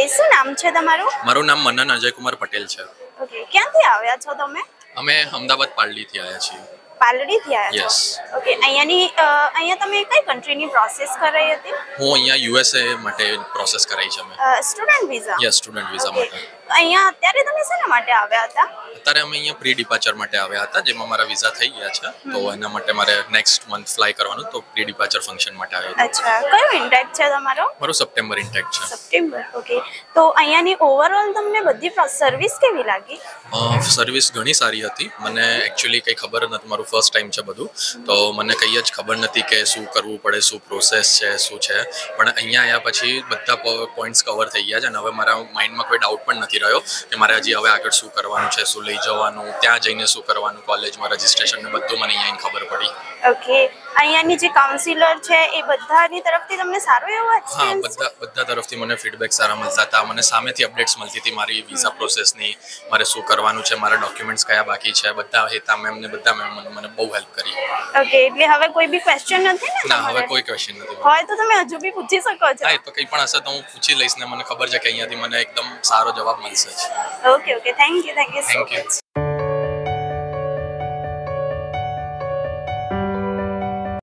શું નામ છે તમારું? મારું નામ મનન અજયકુમાર પટેલ છે. ઓકે, ક્યાંથી આવ્યા છો તમે? અમે અમદાવાદ પાલડીથી આવ્યા છીએ. પાલડીથી આવ્યા યસ. છો? ઓકે, અહીંયા તમે કઈ કન્ટ્રીની પ્રોસેસ કરાઈ હતી? હું અહીંયા યુએસએ માટે પ્રોસેસ કરાઈ છે અમે. Student visa? Yes, student visa માટે. અહીંયા અત્યારે તમે શેના માટે આવ્યા હતા? અત્યારે અમે અહીંયા પ્રી ડિપાર્ચર માટે આવ્યા હતા, જેમાં મારા વિઝા થઈ ગયા છે, તો એના માટે મારે નેક્સ્ટ મંથ ફ્લાય કરવાનું, તો પ્રી ડિપાર્ચર ફંક્શન માટે આવ્યો હતો. અચ્છા, કયો ઇન્ટેક છે તમારો? મારું સપ્ટેમ્બર ઇન્ટેક છે. September, okay. તો અહીંયાની ઓવરઓલ તમને બધી સર્વિસ કેવી લાગી? સર્વિસ ઘણી સારી હતી. મને એકચ્યુઅલી કંઈ ખબર નથી, મારું ફર્સ્ટ ટાઈમ છે બધું, તો મને કંઈ જ ખબર નથી કે શું કરવું પડે, શું પ્રોસેસ છે, શું છે. પણ અહીંયા આવ્યા પછી બધા પોઈન્ટ્સ કવર થઈ ગયા છે, અને હવે મારા માઇન્ડમાં કોઈ ડાઉટ પણ નથી રહ્યો કે મારે હજી હવે આગળ શું કરવાનું છે, શું લઈ જવાનું, ત્યાં જઈને શું કરવાનું, કોલેજમાં રજિસ્ટ્રેશન ને બધું મને અહીંયા ખબર પડી. ઓકે, અહીંયાની જે કાઉન્સિલર છે એ બધાની તરફથી તમને સારો એવો એક્સપિરિયન્સ? હા, બધા તરફથી મને ફીડબેક સારા મળતા હતા. મને સામેથી અપડેટ્સ મળતી હતી મારી વિઝા પ્રોસેસની, મારે શું કરવાનું છે, મારા ડોક્યુમેન્ટ્સ કયા બાકી છે, બધા હેતા મેમ ને બધા મેમ મને બહુ હેલ્પ કરી. ઓકે, એટલે હવે કોઈ બી ક્વેશ્ચન નથી ને? ના, હવે કોઈ ક્વેશ્ચન નથી. હોય તો તમે હજુ બી પૂછી શકો છો. હા, તો કંઈ પણ હશે તો હું પૂછી લઈશ, ને મને ખબર છે કે અહીંયાથી મને એકદમ સારો જવાબ મળશે જ. Okay, thank you so much.